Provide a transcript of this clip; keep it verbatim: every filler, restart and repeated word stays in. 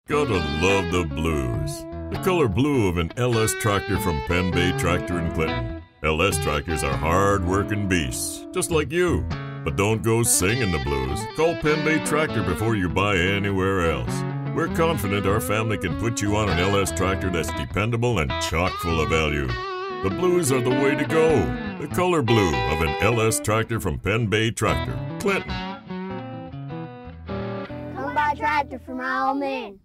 Gotta love the blues. The color blue of an L S tractor from Penn Bay Tractor in Clinton. L S tractors are hard-working beasts, just like you. But don't go singing the blues. Call Penn Bay Tractor before you buy anywhere else. We're confident our family can put you on an L S tractor that's dependable and chock full of value. The blues are the way to go. The color blue of an L S tractor from Penn Bay Tractor, Clinton. Come buy a tractor from my old man.